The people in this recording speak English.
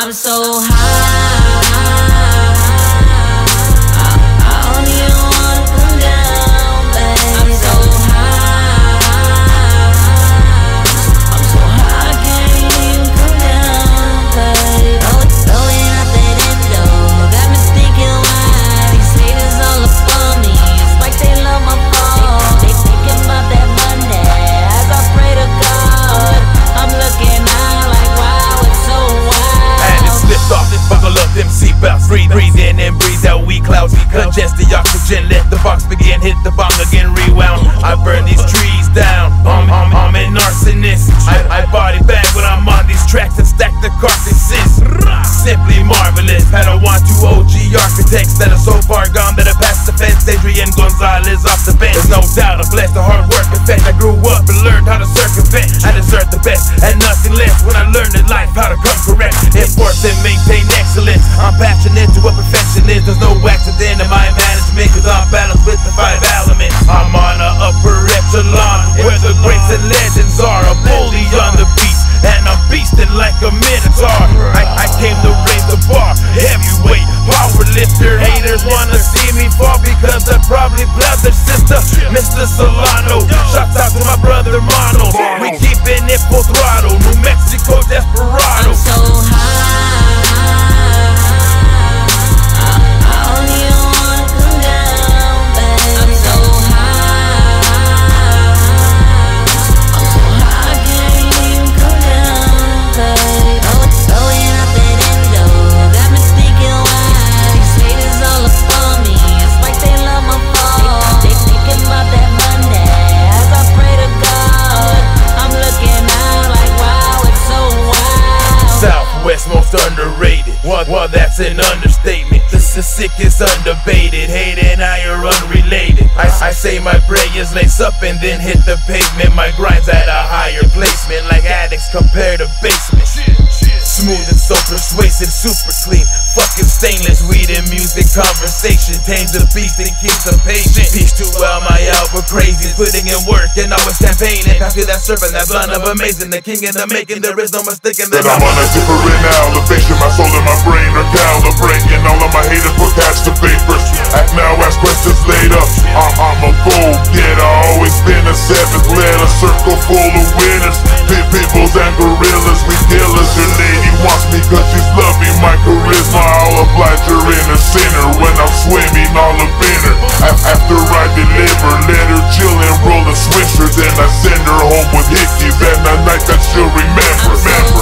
I'm so high, I don't even wanna come down, babe. I'm so high, I can't even come down, babe. Rolling out that endo, got me thinking why these haters all up on me. It's like they love my phone. They thinking about that Monday as I pray to God. I'm looking out like wow, it's so wild. And it slipped off, buckle up them seatbelts. Breathe in and breathe out weak clouds. Congest the oxygen, let the box begin. Hit the bong again, rewound. I burn these trees down. I'm an arsonist. I body bag when I'm on these tracks and stack the carcasses. Simply marvelous. Padawan 2 OG architects that are so far gone that I passed the fence. Adrian Gonzalez off the bench. There's no doubt I blessed the hard work effect. I grew up and learned how to circumvent. I deserve the best and nothing less when I learned in life how to come correct. Enforce and maintain excellence. I'm passionate to what perfection is. There's no accident in my management, cause I'm balanced with the 5 elements. I'm on a upper echelon where the greats and legends are. A bully on the beast, and I'm beasting like a minotaur. I came to raise the bar, heavyweight, power lifter. Haters wanna see me fall because I probably blabbed their sister, Mr. Solano. Shouts out to my brother Mono. We keeping it full throttle, New Mexico Desperado. I'm so high, I don't even wanna come down, babe. I'm so high, I can't even come down, babe. Rolling out that endo, got me thinking why these haters all up on me. It's like they love my phone. They thinking about that Monday as I pray to God. I'm looking out like wow, it's so wild. Southwest most underrated. Well, that's an understatement. The sick is undebated. Hate and I are unrelated. I say my prayers lace up and then hit the pavement. My grind's at a higher placement, like addicts compared to basement. Smooth and so persuasive, super clean, fucking stainless. Weed and music, conversation tames the beast and keeps them patient. Peace to all my Alba crazies, putting in work and always campaigning. I feel that serpent, that blunt of amazing. The king in the making, there is no mistaking that I'm on a different elevation. My soul and my brain are calibrating. All of my haters will catch the vapors. Act now, ask questions later. I'm a go-getter, always been a 7th letter. Circle full of winners, pitbulls and gorillas. We killers, your lady wants me cause she's loving my charisma. I'll oblige her in a sinner when I'm swimming all up in her. After I deliver, let her chill and roll a swisher. Then I send her home with hickeys and a night that she'll remember.